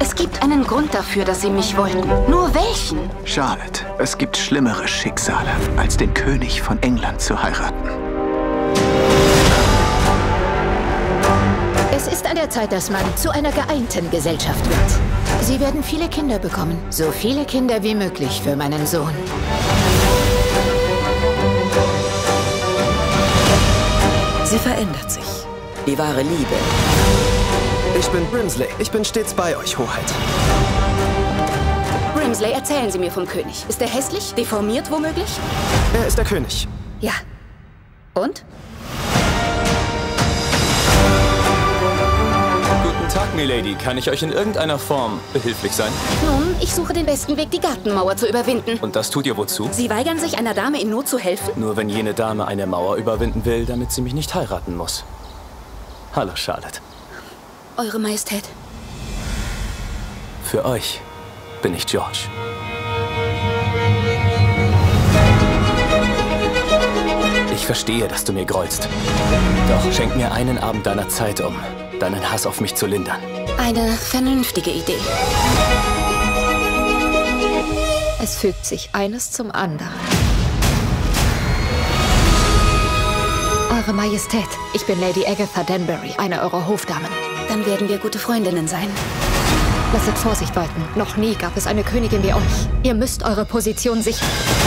Es gibt einen Grund dafür, dass sie mich wollten. Nur welchen? Charlotte, es gibt schlimmere Schicksale, als den König von England zu heiraten. Es ist an der Zeit, dass man zu einer geeinten Gesellschaft wird. Sie werden viele Kinder bekommen. So viele Kinder wie möglich für meinen Sohn. Sie verändert sich. Die wahre Liebe. Ich bin Brimsley. Ich bin stets bei euch, Hoheit. Brimsley, erzählen Sie mir vom König. Ist er hässlich? Deformiert womöglich? Er ist der König. Ja. Und? Guten Tag, Milady. Kann ich euch in irgendeiner Form behilflich sein? Nun, ich suche den besten Weg, die Gartenmauer zu überwinden. Und das tut ihr wozu? Sie weigern sich, einer Dame in Not zu helfen? Nur wenn jene Dame eine Mauer überwinden will, damit sie mich nicht heiraten muss. Hallo, Charlotte. Eure Majestät. Für euch bin ich George. Ich verstehe, dass du mir grollst. Doch schenk mir einen Abend deiner Zeit, um deinen Hass auf mich zu lindern. Eine vernünftige Idee. Es fügt sich eines zum anderen. Eure Majestät, ich bin Lady Agatha Danbury, eine eurer Hofdamen. Dann werden wir gute Freundinnen sein. Lasset Vorsicht walten. Noch nie gab es eine Königin wie euch. Ihr müsst eure Position sichern.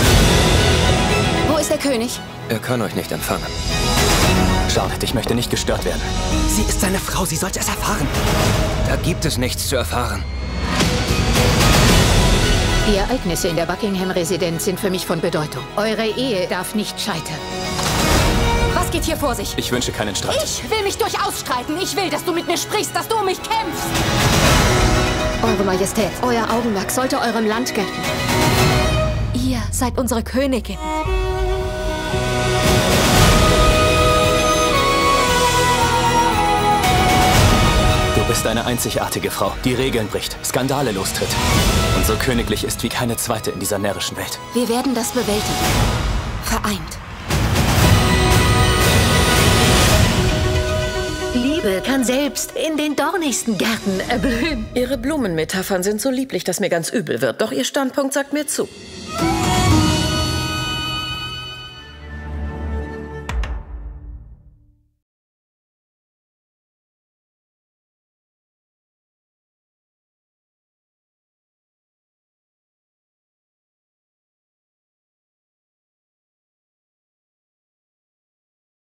Wo ist der König? Er kann euch nicht empfangen. Charlotte, ich möchte nicht gestört werden. Sie ist seine Frau. Sie sollte es erfahren. Da gibt es nichts zu erfahren. Die Ereignisse in der Buckingham-Residenz sind für mich von Bedeutung. Eure Ehe darf nicht scheitern. Was geht hier vor sich? Ich wünsche keinen Streit. Ich will mich durchaus streiten. Ich will, dass du mit mir sprichst, dass du um mich kämpfst. Eure Majestät, euer Augenmerk sollte eurem Land gelten. Ihr seid unsere Königin. Du bist eine einzigartige Frau, die Regeln bricht, Skandale lostritt und so königlich ist wie keine zweite in dieser närrischen Welt. Wir werden das bewältigen. Vereint. Liebe kann selbst in den dornigsten Gärten erblühen. Ihre Blumenmetaphern sind so lieblich, dass mir ganz übel wird. Doch Ihr Standpunkt sagt mir zu.